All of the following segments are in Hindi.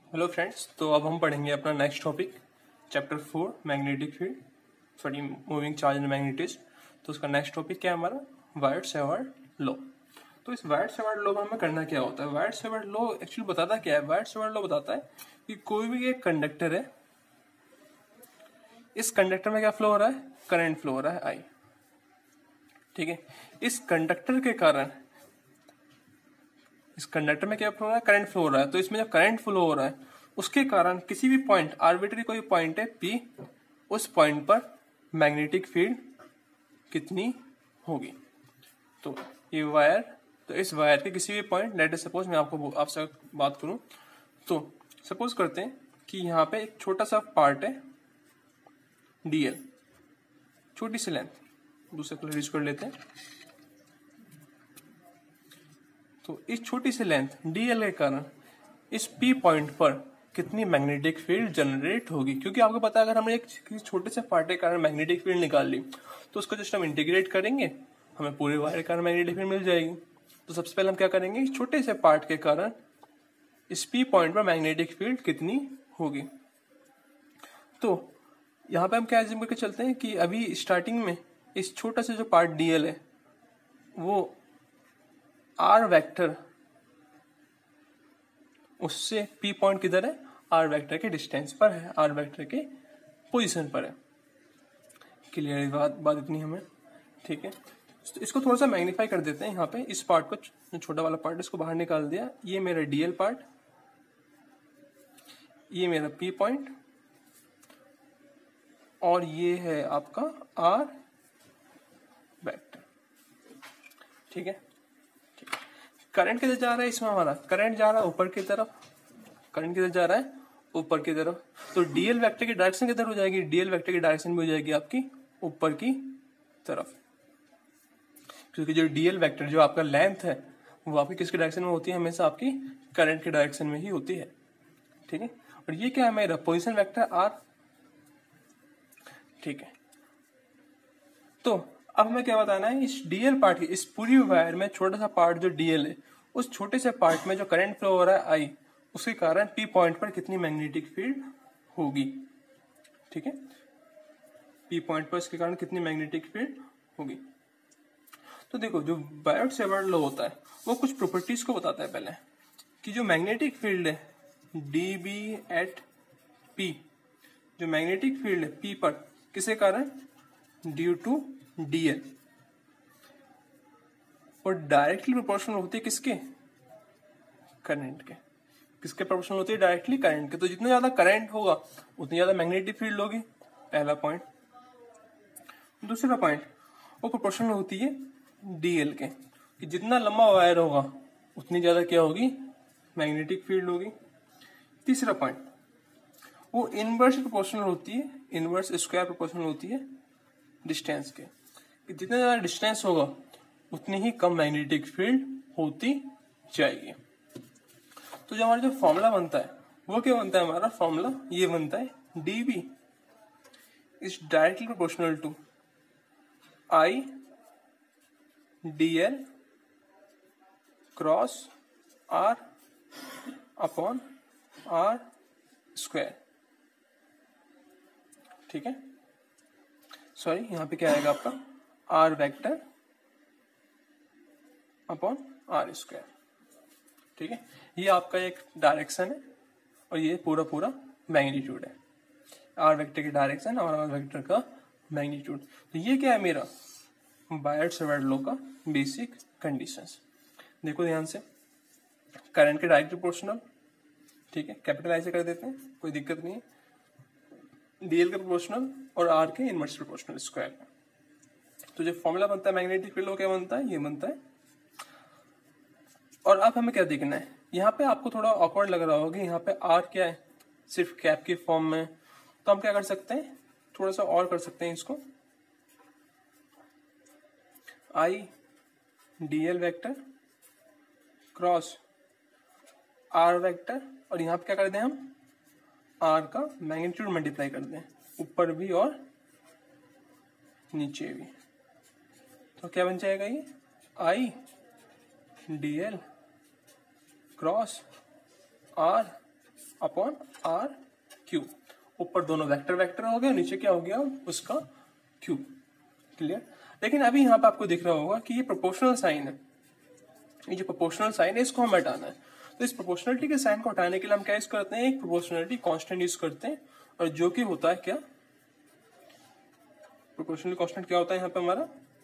हेलो फ्रेंड्स, तो अब हम पढ़ेंगे अपना next topic chapter 4 magnetic field sorry moving charge and magnetism. तो उसका नेक्स्ट टॉपिक क्या है हमारा वायर्ड-सेवर्ड लॉ। तो इस वायर्ड-सेवर्ड लॉ में हमें करना क्या होता है। वायर्ड-सेवर्ड लॉ एक्चुअली बताता क्या है। वायर्ड-सेवर्ड लॉ बताता है कि कोई भी एक कंडक्टर है, इस कंडक्टर में क्या फ्लो हो रहा है, करंट फ्लो हो रहा है आई। ठीक है, इस कंडक्टर के कारण इस कंडक्टर में क्या फ्लो हो रहा है, करंट फ्लो हो रहा है। तो इसमें जब करंट फ्लो हो रहा है उसके कारण किसी भी पॉइंट, आर्बिट्री कोई पॉइंट है पी, उस पॉइंट पर मैग्नेटिक फील्ड कितनी होगी। तो ये वायर, तो इस वायर के किसी भी पॉइंट, लेट अस सपोज मैं आपसे बात करूं, तो सपोज करते हैं कि यहाँ पे एक छोटा सा पार्ट है डीएल, छोटी सी लेंथ, दूसरे कलर यूज कर लेते हैं। तो इस छोटी सी लेंथ डीएल के कारण इस पी पॉइंट पर कितनी मैग्नेटिक फील्ड जनरेट होगी। क्योंकि आपको पता है अगर हमने एक किसी छोटे से पार्ट के कारण मैग्नेटिक फील्ड निकाल ली तो उसको जस्ट हम इंटीग्रेट करेंगे, हमें पूरे वायर के कारण मैग्नेटिक फील्ड मिल जाएगी। तो सबसे पहले हम क्या करेंगे, इस छोटे से पार्ट के कारण इस पी पॉइंट पर मैग्नेटिक फील्ड कितनी होगी। तो यहाँ पे हम क्या एज्यूम करके चलते हैं कि अभी स्टार्टिंग में इस छोटा सा जो पार्ट डीएल है वो आर वेक्टर, उससे पी पॉइंट किधर है, आर वेक्टर के डिस्टेंस पर है, आर वेक्टर के पोजीशन पर है। क्लियर बात इतनी हमें, ठीक है। तो इसको थोड़ा सा मैग्नीफाई कर देते हैं। यहाँ पे इस पार्ट को, जो छोटा वाला पार्ट इसको बाहर निकाल दिया, ये मेरा डीएल पार्ट, ये मेरा पी पॉइंट, और ये है आपका आर वेक्टर। ठीक है, करंट किधर जा रहा है इसमें, हमारा करंट जा रहा है ऊपर की तरफ, करंट किधर जा रहा है ऊपर की तरफ। तो डीएल वेक्टर की डायरेक्शन किधर हो जाएगी, डीएल वेक्टर की डायरेक्शन भी हो जाएगी आपकी ऊपर की तरफ। क्योंकि जो डीएल वेक्टर, जो आपका लेंथ है, वो आपकी किसकी डायरेक्शन में होती है, हमेशा आपकी करंट की डायरेक्शन में ही होती है। ठीक है, और ये क्या है मेरा पोजिशन वेक्टर आर। ठीक है, तो अब हमें क्या बताना है, इस डीएल पार्ट की, इस पूरी वायर में छोटा सा पार्ट जो डीएल है, उस छोटे से पार्ट में जो करंट फ्लो हो रहा है आई, उसके कारण पी पॉइंट पर कितनी मैग्नेटिक फील्ड होगी। ठीक है, पी पॉइंट पर इसके कारण कितनी मैग्नेटिक फील्ड होगी। तो देखो, जो वायर्ड-सेवर्ड लॉ होता है वो कुछ प्रॉपर्टीज को बताता है पहले, कि जो मैग्नेटिक फील्ड है डी बी एट पी, जो मैग्नेटिक फील्ड है पी पर, किसके कारण, ड्यू टू डीएल, और डायरेक्टली प्रोपोर्शनल होती है किसके, करंट के। किसके प्रोपोर्शनल होती है, डायरेक्टली करंट के। तो जितना ज्यादा करंट होगा उतनी ज्यादा मैग्नेटिक फील्ड होगी, पहला पॉइंट। दूसरा पॉइंट, वो प्रोपोर्शनल होती है डीएल के, कि जितना लंबा वायर होगा उतनी ज्यादा क्या होगी, मैग्नेटिक फील्ड होगी। तीसरा पॉइंट, वो इनवर्स प्रोपोर्शनल होती है, इनवर्स स्क्वायर प्रोपोर्शनल होती है डिस्टेंस के, कि जितना ज्यादा डिस्टेंस होगा उतनी ही कम मैग्नेटिक फील्ड होती जाएगी। तो जो हमारा जो फॉर्मूला बनता है वो क्या बनता है, हमारा फॉर्मूला ये बनता है D B is directly proportional to I D L cross R upon R square. ठीक है, सॉरी यहाँ पे क्या आएगा आपका, R vector upon R square. ठीक है, ये आपका एक डायरेक्शन है और ये पूरा पूरा मैग्नीट्यूड है, आर वेक्टर की डायरेक्शन और आर वेक्टर का मैग्नीट्यूड। तो ये क्या है मेरा वायर्ड-सेवर्ड लॉ का बेसिक कंडीशंस। देखो ध्यान से, करंट के डायरेक्ट प्रोपोर्शनल, ठीक है, कैपिटल आई से कर देते हैं, कोई दिक्कत नहीं है, डीएल के प्रोपोर्शनल और आर के इनवर्स प्रोपोर्शनल स्क्वायर। तो जो फॉर्मूला बनता है मैग्नेटिक फील्ड, क्या बनता है, ये बनता है। और अब हमें क्या देखना है, यहाँ पे आपको थोड़ा ऑकवर्ड लग रहा होगा, यहाँ पे आर क्या है, सिर्फ कैप के फॉर्म में। तो हम क्या कर सकते हैं, थोड़ा सा और कर सकते हैं इसको, I DL vector cross R vector, और यहाँ पे क्या कर दें हम, आर का मैग्नीट्यूड मल्टीप्लाई कर दें, ऊपर भी और नीचे भी। तो क्या बन जाएगा ये, I DL cross R upon R cube. ऊपर दोनों वेक्टर वेक्टर हो गया, नीचे क्या हो गया उसका क्यूब। क्लियर। लेकिन अभी यहाँ पे आपको दिख रहा होगा कि ये प्रोपोर्शनल साइन है, ये जो प्रोपोर्शनल साइन है इसको हमें हटाना है। तो इस प्रोपोर्शनलिटी के साइन को हटाने के लिए हम क्या यूज करते हैं, एक प्रोपोर्शनलिटी कांस्टेंट यूज करते हैं, और जो कि होता है क्या, प्रोपोर्शनल कांस्टेंट क्या होता है यहाँ पे हमारा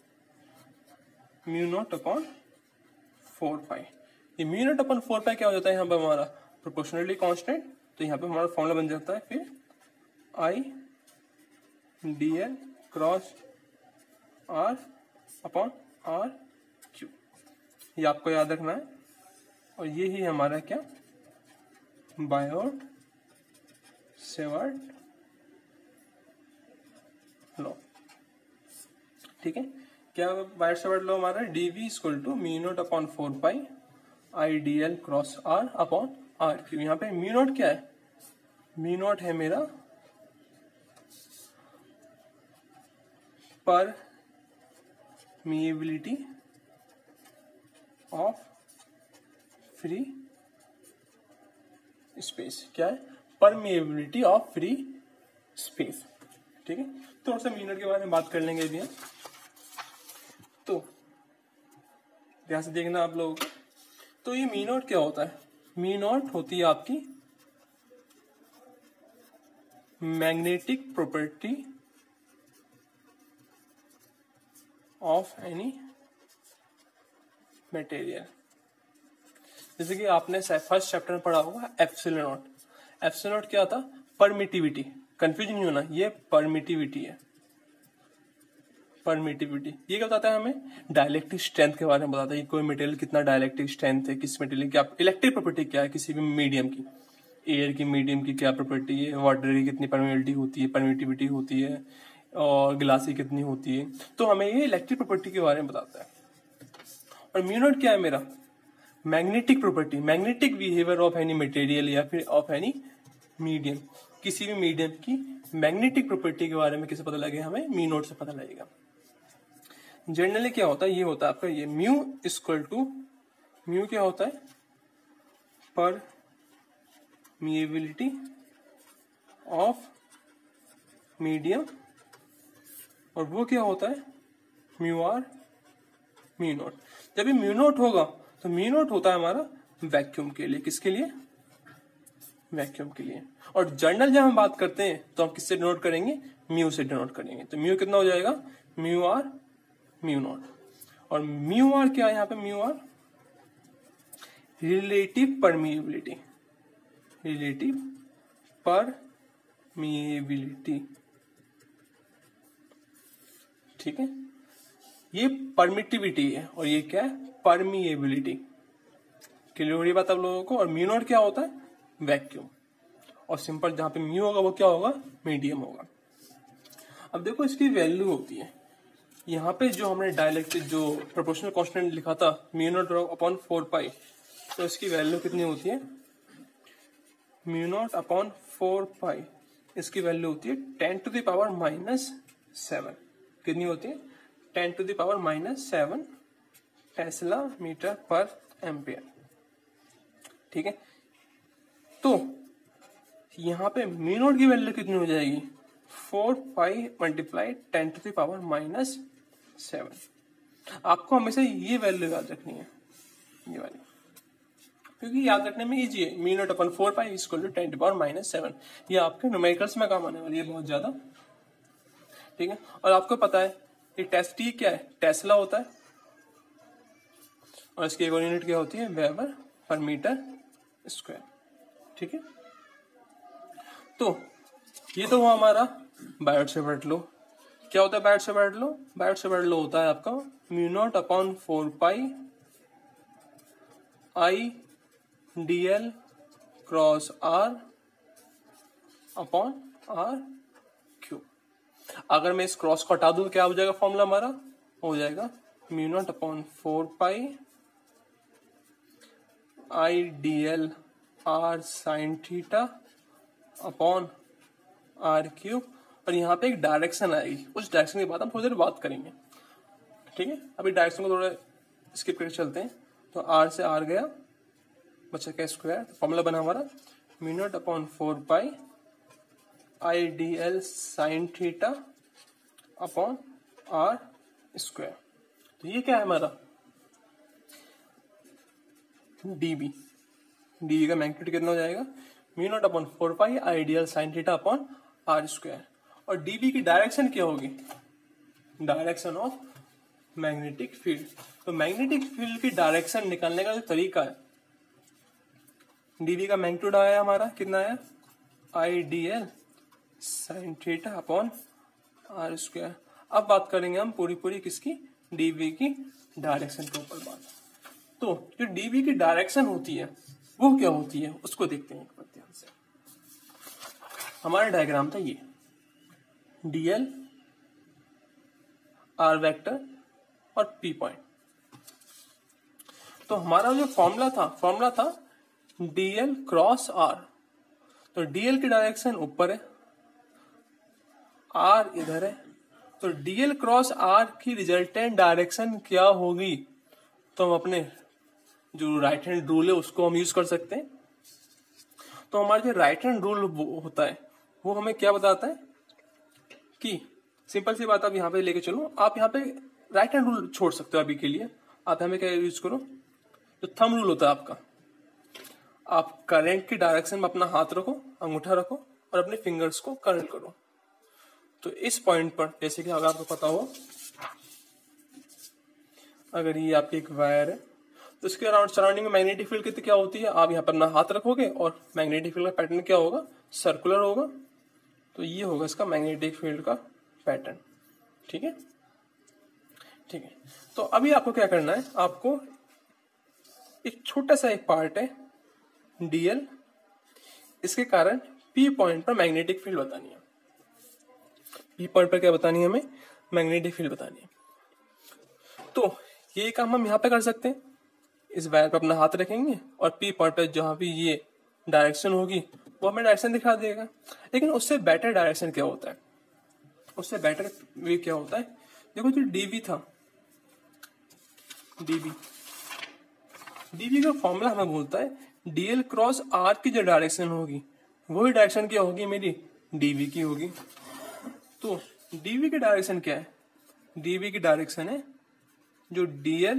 म्यू नॉट अपॉन 4 पाई। ये म्यू नॉट अपॉन 4 पाई क्या हो जाता है यहाँ पे हमारा प्रोपोर्शनलिटी कांस्टेंट। तो यहाँ पे हमारा फॉर्मूला बन जाता है फिर I D L cross R upon R cube. ये आपको याद रखना है, और ये ही हमारा क्या बायोट सेवर्ट लॉ। ठीक है, क्या बायोट सेवर्ट लॉ हमारा DB equal to mu naught upon 4 pi I D L cross R upon R cube. यहाँ पे म्यू नॉट क्या है, म्यू नॉट है मेरा परमिएबिलिटी ऑफ फ्री स्पेस। क्या है, परमिएबिलिटी ऑफ फ्री स्पेस। ठीक है, थोड़ा सा म्यू नॉट के बारे में बात कर लेंगे अभी हम। तो ध्यान से देखना आप लोगों को। तो ये म्यू नॉट क्या होता है, म्यू नॉट होती है आपकी magnetic property of any material. जैसे कि आपने फर्स्ट चैप्टर में पढ़ा होगा एप्सिलॉन नॉट। एप्सिलॉन नॉट क्या था, परमिटिविटी। कंफ्यूजन नहीं होना, ये परमिटिविटी है। परमिटिविटी ये क्या बताता है, हमें डायलेक्ट्रिक स्ट्रेंथ के बारे में बताता है कि कोई मटेरियल कितना डायलेक्ट्रिक स्ट्रेंथ है, किस मटेरियल की इलेक्ट्रिक प्रॉपर्टी क्या है, किसी भी मीडियम की, एयर की मीडियम की क्या प्रॉपर्टी है, वाटर की कितनी परमिटिविटी होती है, परमिटिविटी होती है, और ग्लास की कितनी होती है। तो हमें ये इलेक्ट्रिक प्रॉपर्टी के बारे में बताता है। और म्यू नॉट क्या है मेरा magnetic property, magnetic behaviour of any material या फिर ऑफ एनी मीडियम, किसी भी मीडियम की मैग्नेटिक प्रॉपर्टी के बारे में किसे पता लगेगा, हमें म्यू नॉट से पता लगेगा। जनरली क्या होता है, ये होता है आपका ये म्यू इक्वल टू, म्यू क्या होता है परमिएबिलिटी ऑफ मीडियम, और वो क्या होता है म्यू आर म्यू नॉट। जब ये म्यू नॉट होगा तो म्यू नॉट होता है हमारा वैक्यूम के लिए, किसके लिए, वैक्यूम के लिए। और जर्नल जब हम बात करते हैं तो हम किससे डिनोट करेंगे, म्यू से डिनोट करेंगे। तो म्यू कितना हो जाएगा, म्यू आर म्यू नॉट। और म्यू आर क्या है यहाँ पे, mu R relative permeability, relative permeability. ठीक है, ये परमिटिविटी है और ये क्या है परमिएबिलिटी। क्लियर हो रही बात आप लोगों को। और म्यू नॉट क्या होता है वैक्यूम, और सिंपल जहां पे म्यू होगा वो क्या होगा मीडियम होगा। अब देखो इसकी वैल्यू होती है यहाँ पे, जो हमने डायलेक्ट्रिक जो प्रोपोर्शनल कांस्टेंट लिखा था म्यू नॉट अपॉन 4 पाई, तो इसकी वैल्यू कितनी होती है, म्यू नॉट अपॉन 4 पाई, इसकी वैल्यू होती है 10⁻⁻7। कितनी होती है 10⁻⁻7 टेस्ला मीटर पर एम्पियर। ठीक है, तो यहां पे म्यू नॉट की वैल्यू कितनी हो जाएगी 4 पाई मल्टीप्लाई 10⁻⁻7। आपको हमेशा ये वैल्यू याद रखनी है, ये वाली, क्योंकि याद रखने में इजी है। Mu naught upon 4 pi equal to 10⁻⁻7। ये आपके न्यूमेरिकल्स में काम आने वाली है बहुत ज्यादा। ठीक है, और आपको पता है ये टी क्या है, टेस्ला होता है, और इसकी एक और यूनिट क्या होती है वेबर पर मीटर स्क्वायर। ठीक है, तो ये तो हुआ हमारा बायोट सेवर्ट लॉ। क्या होता है Biot Savart law, Biot Savart law होता है आपका mu naught upon 4 pi I D L cross R upon R cube. अगर मैं इस क्रॉस को हटा दूं तो क्या हो जाएगा, फॉर्मूला हमारा हो जाएगा mu naught upon 4 pi I D L R sine theta upon R cube. और यहाँ पे एक डायरेक्शन आएगी, उस डायरेक्शन के बाद हम थोड़ी देर बात करेंगे। ठीक है, अभी डायरेक्शन को थोड़ा स्किप करके चलते हैं। तो आर से आर गया, बचा क्या स्क्वायर, तो फॉर्मूला बना हमारा mu naught upon 4 pi I D L sine theta upon R square. तो ये क्या है हमारा डीबी। डीबी का मैग्नीट्यूड कितना हो जाएगा mu naught upon 4 pi I D L sine theta upon R square. और डीबी की डायरेक्शन क्या होगी, डायरेक्शन ऑफ मैग्नेटिक फील्ड। तो मैग्नेटिक फील्ड की डायरेक्शन निकालने का जो तरीका है, डीबी का मैग्नीट्यूड आया हमारा कितना आया I D L sine theta upon R square. अब बात करेंगे हम पूरी किसकी, डीबी की डायरेक्शन के ऊपर बात। तो जो डीबी की डायरेक्शन होती है वो क्या होती है उसको देखते हैं एक बार ध्यान से। हमारा डायग्राम था ये डीएल आर वेक्टर और पी पॉइंट। तो हमारा जो फॉर्मूला था डीएल क्रॉस आर। तो डीएल की डायरेक्शन ऊपर है, आर इधर है, तो डीएल क्रॉस आर की रिजल्टेंट डायरेक्शन क्या होगी, तो हम अपने जो राइट हैंड रूल है उसको हम यूज कर सकते हैं। तो हमारा जो राइट हैंड रूल होता है वो हमें क्या बताता है कि सिंपल सी बात आप यहाँ पे लेके चलो, आप यहाँ पे राइट हैंड रूल छोड़ सकते हो अभी के लिए। आप हमें क्या यूज करो, जो थंब रूल होता है आपका, आप करंट की डायरेक्शन में अपना हाथ रखो, अंगूठा रखो और अपने फिंगर्स को कर्ल करो। तो इस पॉइंट पर जैसे कि अगर आपको पता हो, अगर ये आपकी एक वायर है तो इसके अराउंड सराउंडिंग में मैग्नेटिक फील्ड कितनी क्या होती है, आप यहाँ पर अपना हाथ रखोगे और मैग्नेटिक फील्ड का पैटर्न क्या होगा, सर्कुलर होगा। तो ये होगा इसका मैग्नेटिक फील्ड का पैटर्न। ठीक है, ठीक है। तो अभी आपको क्या करना है, आपको एक छोटा सा एक पार्ट है डीएल, इसके कारण पी पॉइंट पर मैग्नेटिक फील्ड बतानी है। पी पॉइंट पर क्या बतानी है हमें, मैग्नेटिक फील्ड बतानी है। तो ये काम हम यहाँ पे कर सकते हैं, इस वायर पर अपना हाथ रखेंगे और पी पॉइंट पर जहां भी ये डायरेक्शन होगी वो हमें डायरेक्शन दिखा देगा। लेकिन उससे बेटर डायरेक्शन क्या होता है, उससे बेटर वे क्या होता है, देखो जो डीवी था, डीवी का फॉर्मूला हमें बोलता है डीएल क्रॉस आर की जो डायरेक्शन होगी वही डायरेक्शन क्या होगी मेरी, डीवी की होगी। तो डीवी की डायरेक्शन क्या है, डीवी की डायरेक्शन है जो डीएल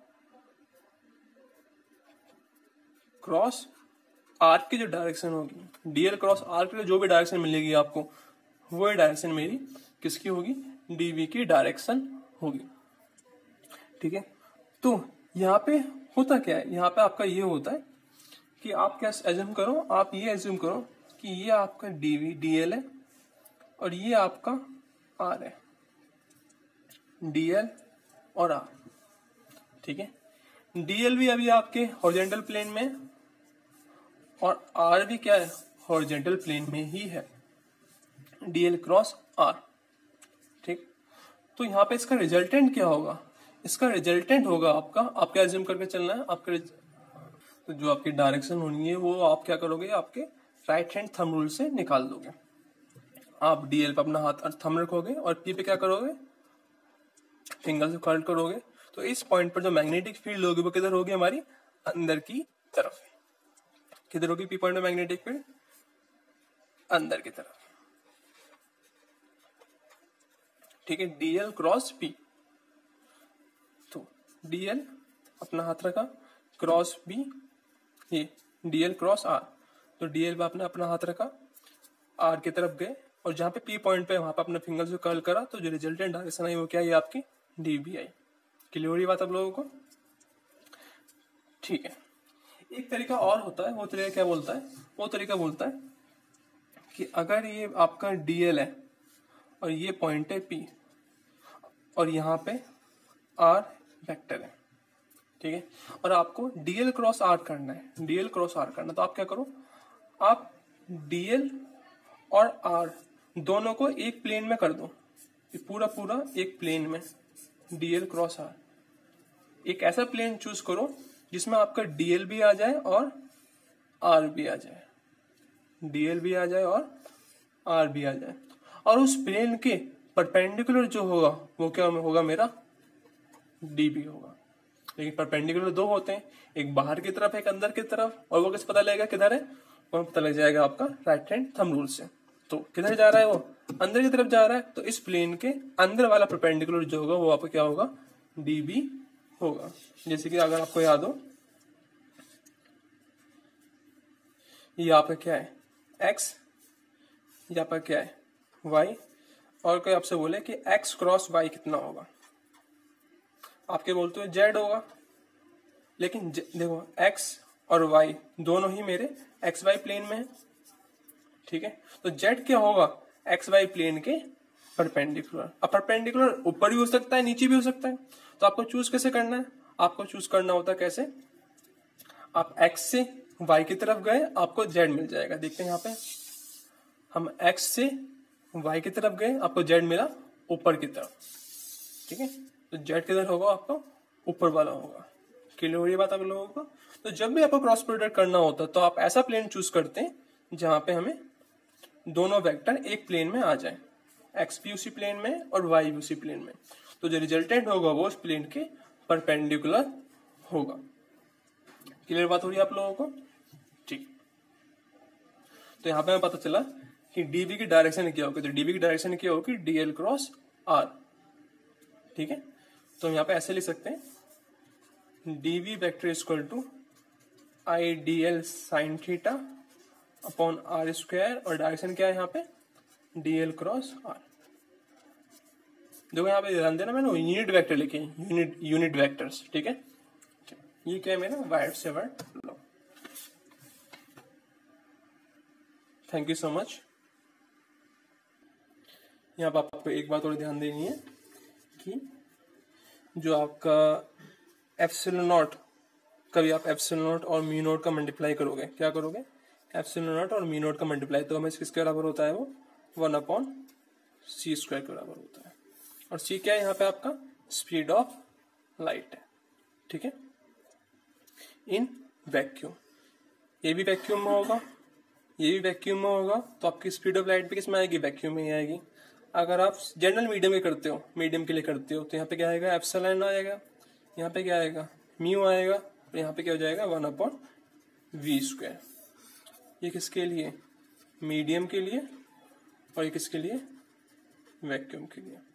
क्रॉस आर की जो डायरेक्शन होगी, डीएल क्रॉस आर की जो भी डायरेक्शन मिलेगी आपको, वो डायरेक्शन मेरी किसकी होगी, डीवी की डायरेक्शन होगी। ठीक है। तो यहाँ पे होता क्या है, यहाँ पे आपका ये होता है कि आप क्या एज्यूम करो, आप ये एज्यूम करो कि ये आपका डीवी डीएल है और ये आपका आर है, डीएल और आर। ठीक है, डीएल भी अभी आपके हॉरिजॉन्टल प्लेन में और आर भी क्या है, हॉरिजॉन्टल प्लेन में ही है, डीएल क्रॉस आर। ठीक, तो यहाँ पे इसका रिजल्टेंट क्या होगा, इसका रिजल्टेंट होगा आपका, आप क्या एज्यूम करके चलना है, आपका तो जो आपकी डायरेक्शन होनी है वो आप क्या करोगे, आपके राइट हैंड थंब रूल से निकाल दोगे। आप डीएल पे अपना हाथ थंब रखोगे और पी पे क्या करोगे, फिंगर से कर्ल करोगे। तो इस पॉइंट पर जो मैग्नेटिक फील्ड होगी वो किधर होगी, हमारी अंदर की तरफ। किधर होगी पी पॉइंट में मैग्नेटिक फील्ड, अंदर की तरफ। ठीक है, डीएल क्रॉस पी। तो डीएल अपना हाथ रखा, क्रॉस बी, ये डीएल क्रॉस आर। तो डीएल पे आपने अपना हाथ रखा, आर की तरफ गए और जहां पे पी पॉइंट पे वहां पे अपने फिंगर से कर्ल करा, तो जो रिजल्टेंट डायरेक्शन आई वो क्या है, आपकी डीबी आई। क्लियर हो रही बात आप लोगों को। ठीक है, एक तरीका और होता है, वो तरीका क्या बोलता है, वो तरीका बोलता है कि अगर ये आपका डीएल है और ये पॉइंट है पी और यहाँ पे आर वेक्टर है, ठीक है, और आपको डीएल क्रॉस आर करना है, डीएल क्रॉस आर करना, तो आप क्या करो, आप डीएल और आर दोनों को एक प्लेन में कर दो, पूरा पूरा एक प्लेन में डीएल क्रॉस आर। एक ऐसा प्लेन चूज करो जिसमें आपका डीएल भी आ जाए और आर भी आ जाए, डीएल भी आ जाए और आर भी आ जाए, और उस प्लेन के परपेंडिकुलर जो होगा वो क्या होगा, मेरा डीबी होगा। लेकिन परपेंडिकुलर दो होते हैं, एक बाहर की तरफ एक अंदर की तरफ, और वो कैसे पता लगेगा किधर है, और पता लग जाएगा आपका राइट हैंड थंब रूल से। तो किधर जा रहा है वो, अंदर की तरफ जा रहा है, तो इस प्लेन के अंदर वाला परपेंडिकुलर जो होगा वो आपका क्या होगा, DB होगा। जैसे कि अगर आपको याद हो, ये आपका क्या है x, ये आपका क्या है y, और कोई आपसे बोले कि x क्रॉस y कितना होगा, आपके बोलते हो z होगा, लेकिन देखो x और y दोनों ही मेरे xy प्लेन में है, ठीक है। तो z क्या होगा, xy प्लेन के परपेंडिकुलर। अब परपेंडिकुलर ऊपर भी हो सकता है, नीचे भी हो सकता है, तो आपको चूज कैसे करना है, आपको चूज करना होता है कैसे, आप x से y की तरफ गए, आपको z मिल जाएगा। देखते हैं यहाँ पे, हम x से y की तरफ गए, आपको z मिला ऊपर की तरफ, ठीक है। तो z किधर होगा, आपका ऊपर वाला होगा। क्लियर हो रही बात आप लोगों को। तो जब भी आपको क्रॉस प्रोडक्ट करना होता है तो आप ऐसा प्लेन चूज करते हैं जहां पे हमें दोनों वेक्टर एक प्लेन में आ जाए, x भी उसी प्लेन में और y भी उसी प्लेन में। तो जो रिजल्टेंट होगा वो उस प्लेन के परपेंडिकुलर होगा। क्लियर बात हो रही है आप लोगों को, ठीक। तो यहाँ पे हमें पता चला कि DB की डायरेक्शन क्या होगी, तो DB की डायरेक्शन क्या होगी, DL क्रॉस R, ठीक है। तो हम यहाँ पे ऐसे लिख सकते हैं, DB vector equal to IDL sine theta upon R square, और डायरेक्शन क्या है यहाँ पे, DL क्रॉस R। देखो यहाँ पे ध्यान देना, मैंने यूनिट वेक्टर लिखे, यूनिट वेक्टर्स, ठीक है। ये क्या है मेरा Biot Savart law. Thank you so much. यहाँ पर आपको एक बात और ध्यान देनी है कि जो आपका एप्सिलॉन नॉट, कभी आप एप्सिलॉन नॉट और म्यू नॉट का मल्टीप्लाई करोगे, क्या करोगे, एप्सिलॉन नॉट और म्यू नॉट का मल्टीप्लाई, तो हमें किसके बराबर होता है, वो 1/c स्क्वायर के बराबर होता है। और c क्या है यहाँ पे, आपका स्पीड ऑफ लाइट है, ठीक है, इन वैक्यूम। ये भी वैक्यूम में होगा, ये भी वैक्यूम में होगा, तो आपकी स्पीड ऑफ लाइट भी किस में आएगी, वैक्यूम में ही आएगी। अगर आप जनरल मीडियम के करते हो, मीडियम के लिए करते हो, तो यहाँ पे क्या आएगा, एप्सिलॉन आएगा, यहाँ पे क्या आएगा, म्यू आएगा, और यहाँ पे क्या हो जाएगा 1/v स्क्वायर। ये किसके लिए, मीडियम के लिए, और ये किसके लिए, वैक्यूम के लिए।